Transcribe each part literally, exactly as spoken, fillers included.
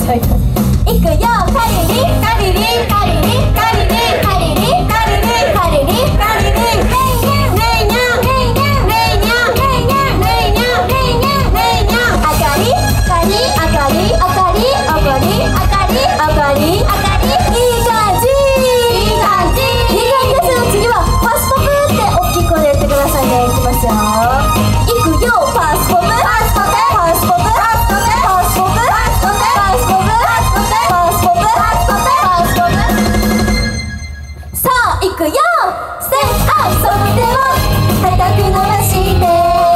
じゃあいきます。いくよ、カリリンカリリンカリリンカリリンカリリンカリリンカリリンカリリンレイニャンレイニャンレイニャンレイニャンレイニャンレイニャンレイニャンあかりあかりあかりあかりあかりあかりあかりあかりいい感じいい感じいい感じです。次はファストブーって大きい声で言ってくださいね。いきますよ。いくよ、ファストブーファストブーファストブーファストブーファストブーファストブーファストブーファストブーファストブーファストブーさあいくよ、ステップアップその手を高く伸ばして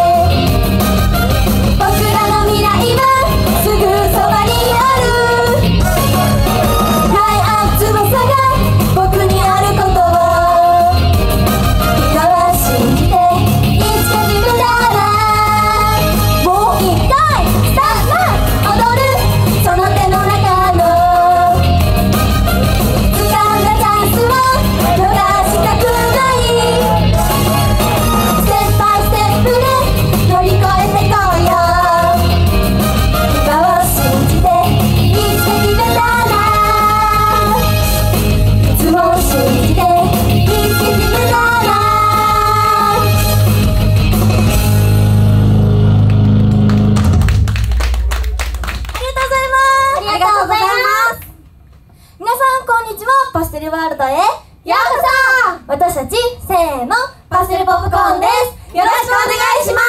僕らの未来はすぐそばにあるライアン翼が僕にあることを今は信じていつか自分ならもう一回さあ踊るその手の中の掴んだチャンスを逃したくないステップバイステップで乗り越えてこうよ今を信じていつか決めたらいつも信じていつか決めたらありがとうございます。ありがとうございます。皆さんこんにちは。パステルワールドへようこそ。私たちせーのパステルポップコーンです。よろしくお願いします。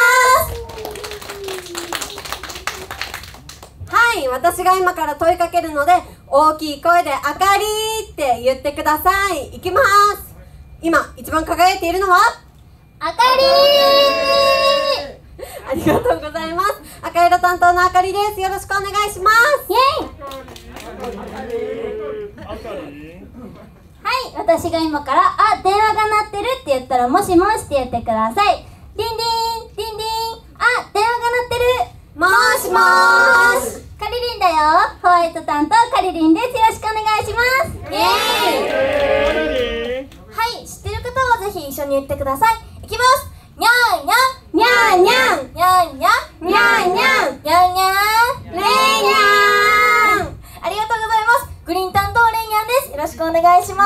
はい、私が今から問いかけるので大きい声で「あかり」って言ってください。いきます。今一番輝いているのはあかりありがとうございます。赤色担当のあかりです。よろしくお願いします。 イエイ。はい、私が今から「あ、電話が鳴ってる」って言ったら「もしもし」って言ってください。ディンディンディンディン、あ、電話が鳴ってる。 もーしもーし。 カリリンだよ。ホワイト担当カリリンです。よろしくお願いします。イエーイ。はい、知ってる方はぜひ一緒に言ってください。いきます。にゃんにゃんにゃんにゃんにゃんにゃんにゃんにゃんにゃんにゃんレイニャン。ありがとうございます。グリーン担当レイニャンです。よろしくお願いします。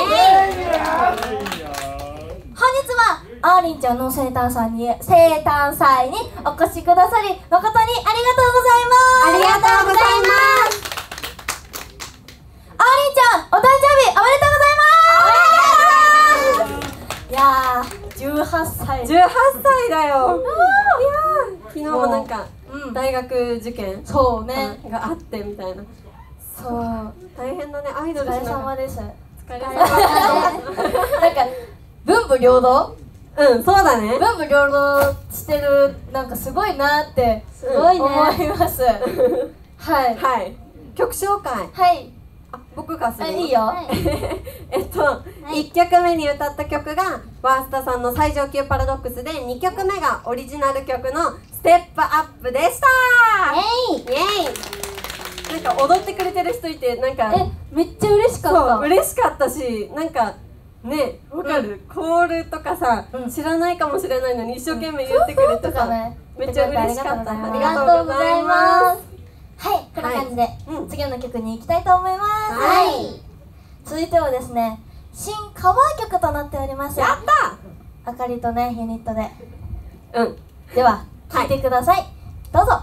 本日はあーりんちゃんの生誕祭に生誕祭にお越しくださり誠にありがとうございます。 ありがとうございます。 あーりんちゃん、お誕生日おめでとうございます。いやー、じゅうはっさい。 じゅうはっさいだよ。いやー、昨日もなんかうん大学受験そうね。 があってみたいな。 そう大変だね、アイドお疲れルしながら。 様です。 お疲れなん様か文武両道うん、そうだね。 文武両道してる、なんかすごいなってすごいね思います。はいはい。曲紹介。 はいあ、僕がする。 あ、いいよ。 えっと、いっきょくめに歌った曲がワースタさんの最上級パラドックスで、にきょくめがオリジナル曲のステップアップでしたー。 イエイ。 イエイ。なんか踊ってくれてる人いて、なんかえ、めっちゃ嬉しかっそうた。 嬉しかったし、なんかね、わかる、コールとかさ、 うん知らないかもしれないのに一生懸命言ってくれてさ、 ね、 めっちゃ嬉しかった。 ありがとうございます。はい、こんな感じで、 うん、 次の曲に行きたいと思います。 はい。 続いてはですね、新カバー曲となっております。 やったあかりとね、ユニットで。 うん。 では、聴いてください。どうぞ。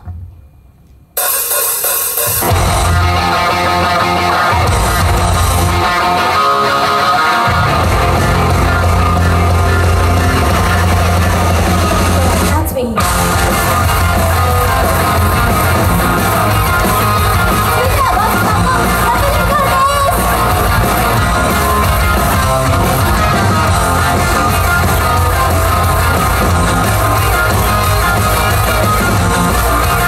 「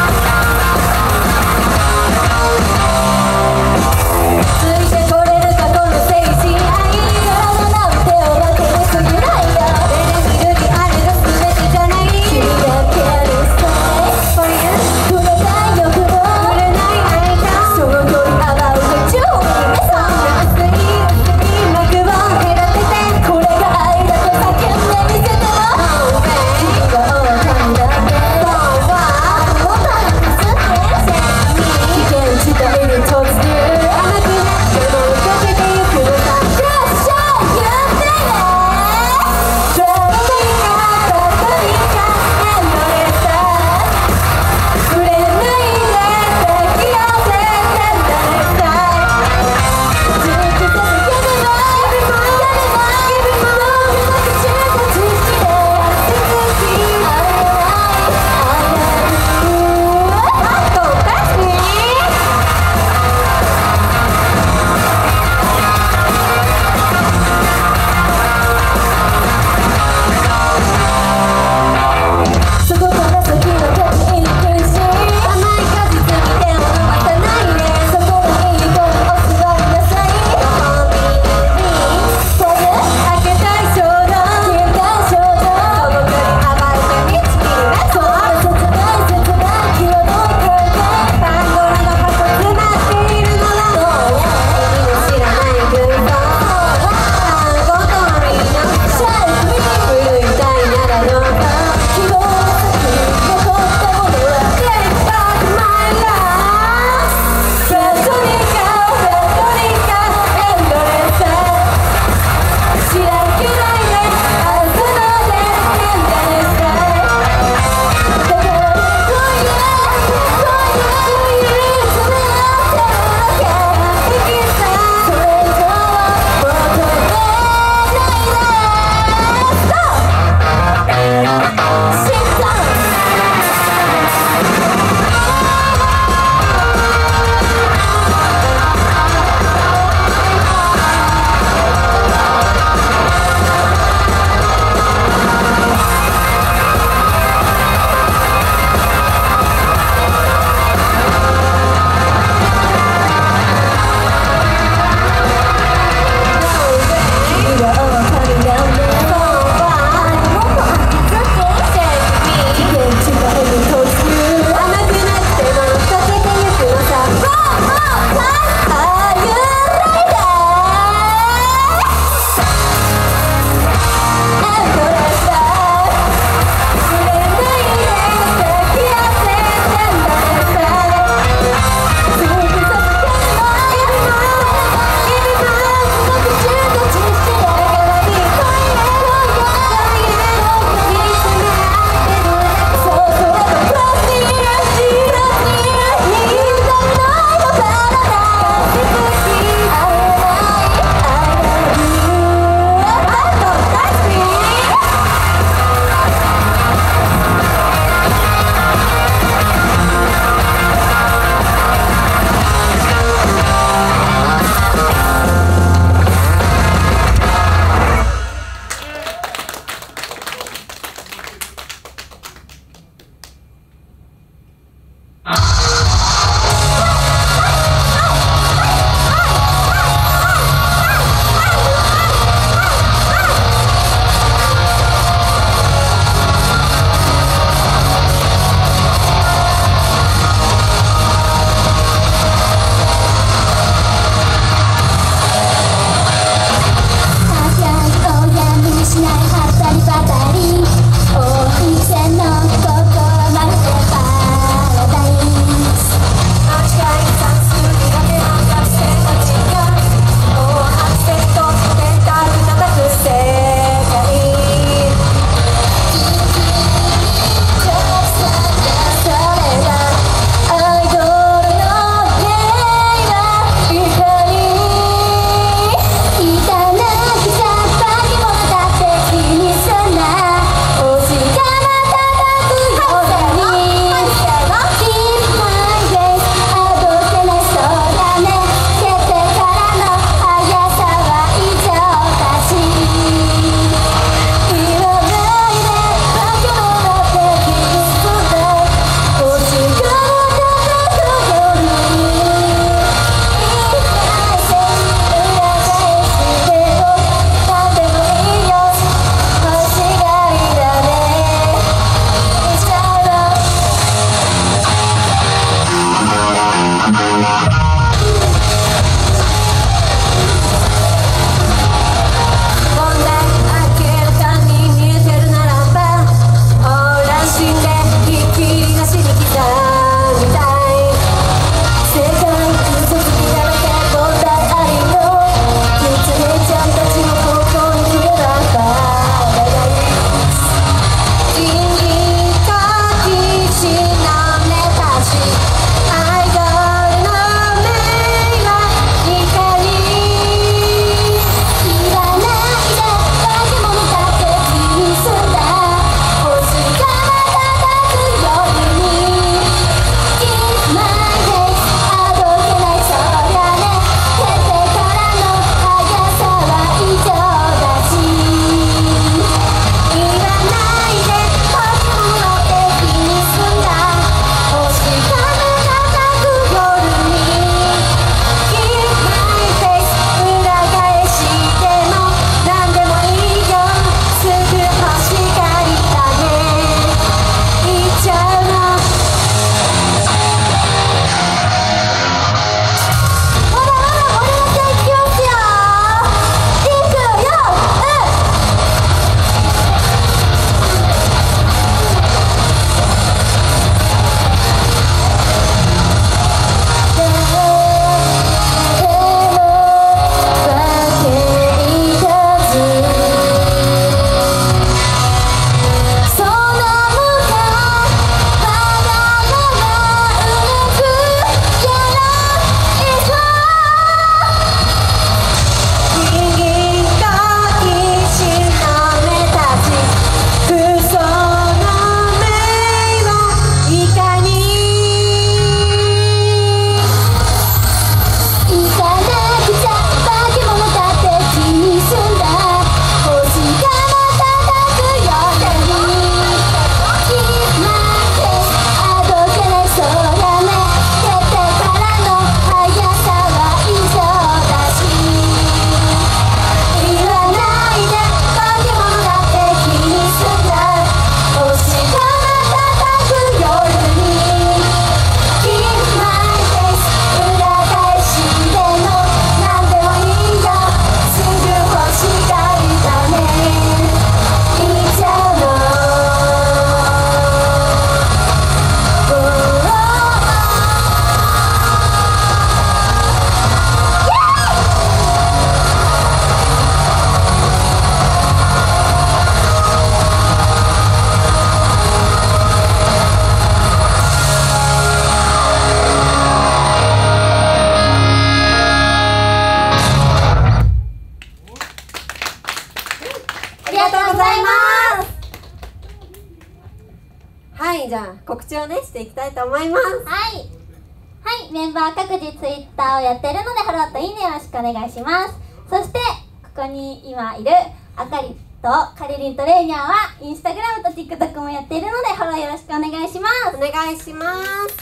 あ告知をねしていきたいと思います。 はいはい、メンバー各自ツイッターをやってるのでフォローといいねよろしくお願いします。そしてここに今いるあかりとかりりんとれいにゃんはインスタグラムと TikTok もやっているのでフォローよろしくお願いします。 お願いします。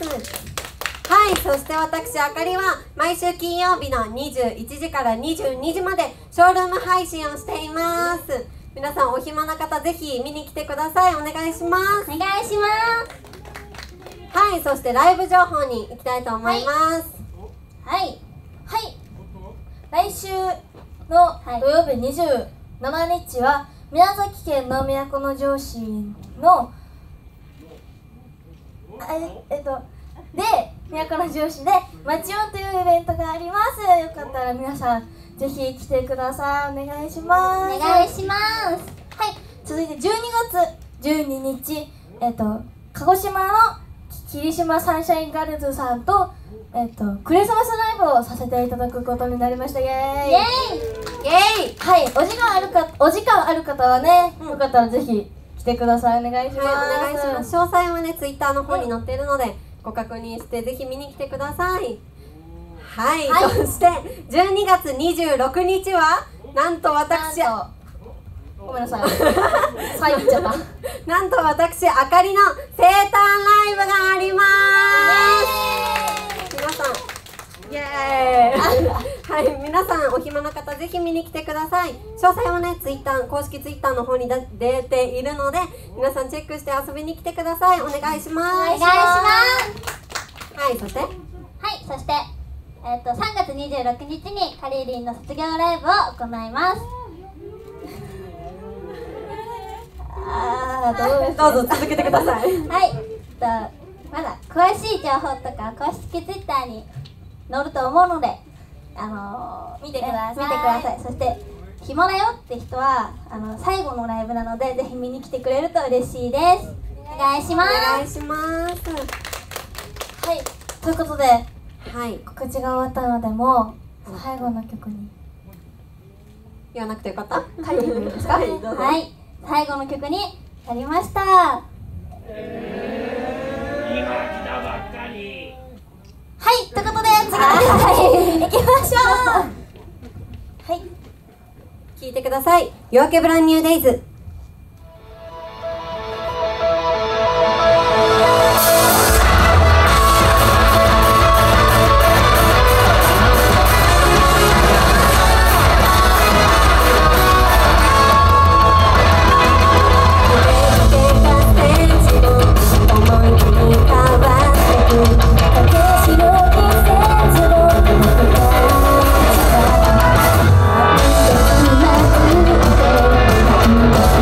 はい、そして私あかりは毎週金曜日のにじゅういちじからにじゅうにじまでショールーム配信をしています。皆さんお暇な方ぜひ見に来てください。お願いします。 お願いします。 はい、そしてライブ情報に行きたいと思います。 はいはい、来週の土曜日にじゅうしちにちは宮崎県の都城市のええっとで都城市でまちおんというイベントがあります。よかったら皆さんぜひ来てください。お願いします。 お願いします。 はい、続いてじゅうにがつじゅうににち、えっと鹿児島の霧島サンシャインガールズさんと、えっとクリスマスライブをさせていただくことになりました。イエーイイエーイイエーイ。 はい、お時間あるかお時間ある方はね、よかったらぜひ来てください。お願いします。 はい、お願いします。詳細はねツイッターの方に載っているのでご確認してぜひ見に来てください。はい、 はい、 そしてじゅうにがつにじゅうろくにちはなんと私なんとごめんなさいさい言っちゃったなんと私あかりの生誕ライブがあります。皆さんイエーイはい、皆さんお暇な方ぜひ見に来てください。詳細はねツイッター公式ツイッターの方に出ているので皆さんチェックして遊びに来てください。お願いします。 お願いします。 はい、そしてはい、そしてえっとさんがつにじゅうろくにちにかりりんの卒業ライブを行います。 あーどうですどうぞ続けてください。 はい、えっとまだ詳しい情報とか公式ツイッターに載ると思うので、あのー、 見てください見てください。そして暇だよって人はあの最後のライブなのでぜひ見に来てくれると嬉しいです。お願いしまおす。 願いします。 はい、ということではい、 告知が終わったのでもう最後の曲に言わなくてよかった。 かりりんですかはい、どうぞ。 はい、最後の曲になりました。 今来たばっかり。 はい、ということで次の曲に行きましょう。はい、 聞いてください。夜明けブランニューデイズ。 「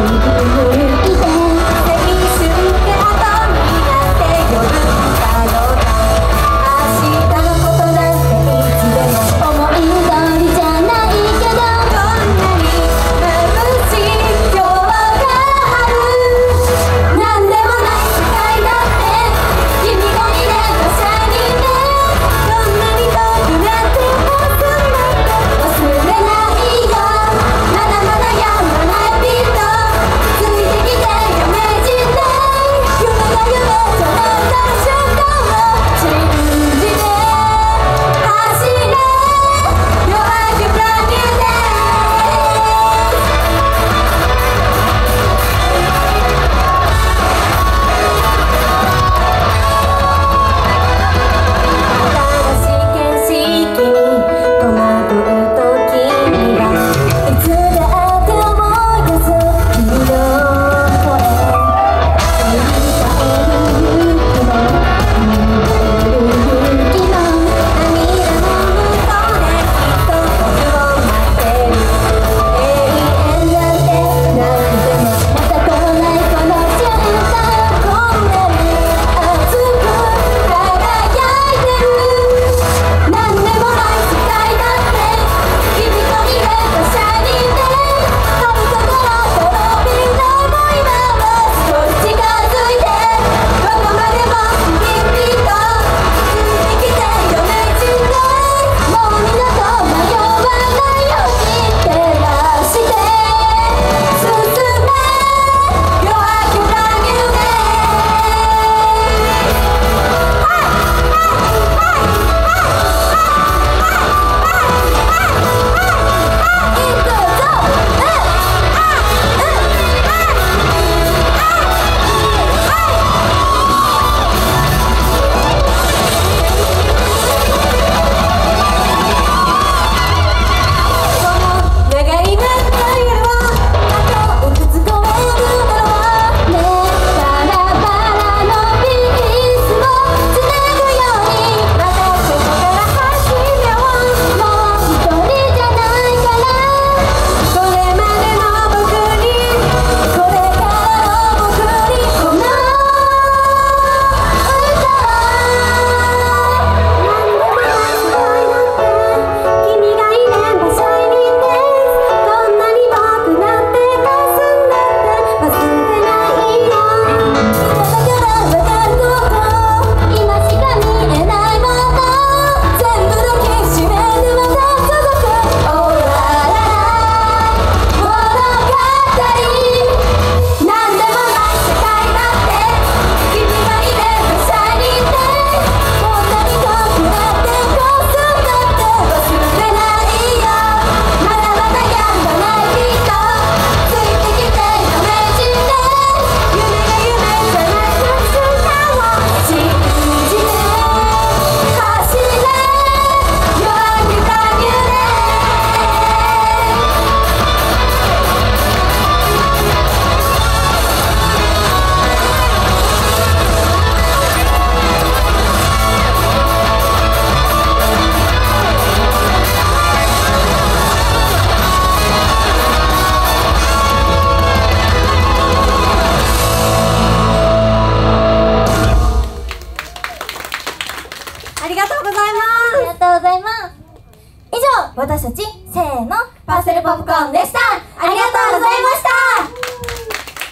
私たちせーのパーセルポップコーンでした。 ありがとうございました。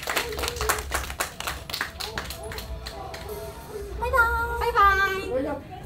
バイバーイ。 バイバイ。